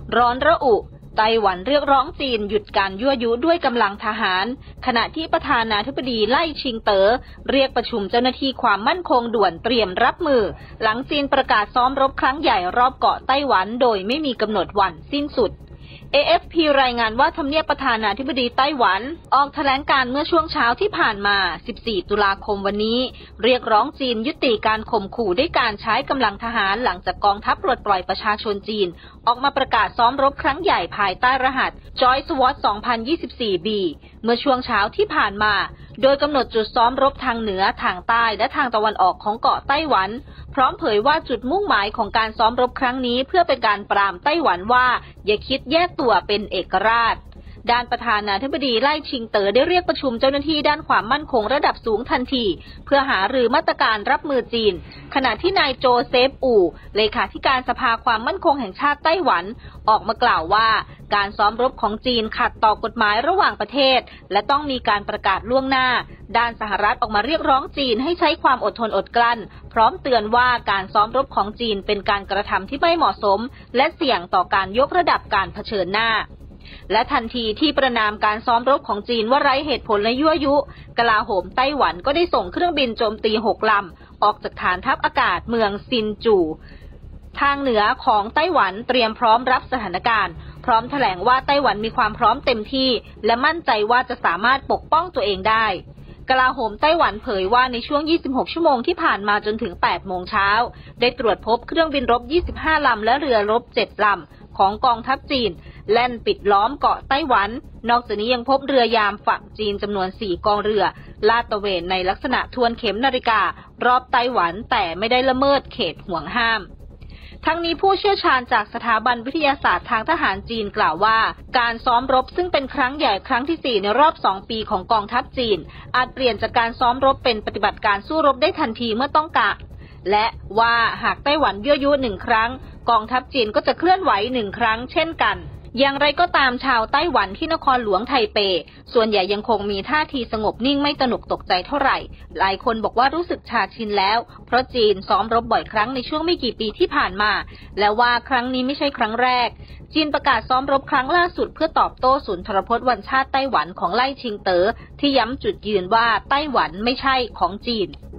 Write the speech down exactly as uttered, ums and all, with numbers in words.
ร้อนระอุไต้หวันเรียกร้องจีนหยุดการยั่วยุด้วยกำลังทหารขณะที่ประธานาธิบดีไล่ชิงเต๋อเรียกประชุมเจ้าหน้าที่ความมั่นคงด่วนเตรียมรับมือหลังจีนประกาศซ้อมรบครั้งใหญ่รอบเกาะไต้หวันโดยไม่มีกำหนดวันสิ้นสุด เอ เอฟ พี รายงานว่าทำเนียบประธานาธิบดีไต้หวันออกแถลงการเมื่อช่วงเช้าที่ผ่านมาสิบสี่ตุลาคมวันนี้เรียกร้องจีนยุติการข่มขู่ด้วยการใช้กำลังทหารหลังจากกองทัพปลดปล่อยประชาชนจีนออกมาประกาศซ้อมรบครั้งใหญ่ภายใต้รหัส Joint SWOT สองพันยี่สิบสี่ บี เมื่อช่วงเช้าที่ผ่านมาโดยกำหนดจุดซ้อมรบทางเหนือทางใต้และทางตะวันออกของเกาะไต้หวันพร้อมเผยว่าจุดมุ่งหมายของการซ้อมรบครั้งนี้เพื่อเป็นการปรามไต้หวันว่าอย่าคิดแยกตัวเป็นเอกราชด้านประธานาธิบดีไล่ชิงเต๋อได้เรียกประชุมเจ้าหน้าที่ด้านความมั่นคงระดับสูงทันทีเพื่อหารือมาตรการรับมือจีนขณะที่นายโจเซฟอู่เลขาธิการสภาความมั่นคงแห่งชาติไต้หวันออกมากล่าวว่าการซ้อมรบของจีนขัดต่อกฎหมายระหว่างประเทศและต้องมีการประกาศล่วงหน้าด้านสหรัฐออกมาเรียกร้องจีนให้ใช้ความอดทนอดกลั้นพร้อมเตือนว่าการซ้อมรบของจีนเป็นการกระทำที่ไม่เหมาะสมและเสี่ยงต่อการยกระดับการเผชิญหน้าและทันทีที่ประนามการซ้อมรบของจีนว่าไร้เหตุผลและยั่วยุกลาโหมไต้หวันก็ได้ส่งเครื่องบินโจมตีหกลำออกจากฐานทัพอากาศเมืองซินจูทางเหนือของไต้หวันเตรียมพร้อมรับสถานการณ์พร้อมแถลงว่าไต้หวันมีความพร้อมเต็มที่และมั่นใจว่าจะสามารถปกป้องตัวเองได้กลาโหมไต้หวันเผยว่าในช่วงยี่สิบหกชั่วโมงที่ผ่านมาจนถึงแปดโมงเช้าได้ตรวจพบเครื่องบินรบยี่สิบห้าลำและเรือรบเจ็ดลำของกองทัพจีนแล่นปิดล้อมเกาะไต้หวันนอกจากนี้ยังพบเรือยามฝั่งจีนจำนวนสี่กองเรือลาดตระเวนในลักษณะทวนเข็มนาฬิการอบไต้หวันแต่ไม่ได้ละเมิดเขตห่วงห้ามทั้งนี้ผู้เชี่ยวชาญจากสถาบันวิทยาศาสตร์ทางทหารจีนกล่าวว่าการซ้อมรบซึ่งเป็นครั้งใหญ่ครั้งที่สี่ในรอบสองปีของกองทัพจีนอาจเปลี่ยนจากการซ้อมรบเป็นปฏิบัติการสู้รบได้ทันทีเมื่อต้องการและว่าหากไต้หวันยั่วยุหนึ่งครั้งกองทัพจีนก็จะเคลื่อนไหวหนึ่งครั้งเช่นกันอย่างไรก็ตามชาวไต้หวันที่นครหลวงไทเปส่วนใหญ่ยังคงมีท่าทีสงบนิ่งไม่ตระหนกตกใจเท่าไหร่หลายคนบอกว่ารู้สึกชาชินแล้วเพราะจีนซ้อมรบบ่อยครั้งในช่วงไม่กี่ปีที่ผ่านมาและว่าครั้งนี้ไม่ใช่ครั้งแรกจีนประกาศซ้อมรบครั้งล่าสุดเพื่อตอบโต้ศูนย์ทรพจน์วันชาติไต้หวันของไล่ชิงเต๋อที่ย้ำจุดยืนว่าไต้หวันไม่ใช่ของจีน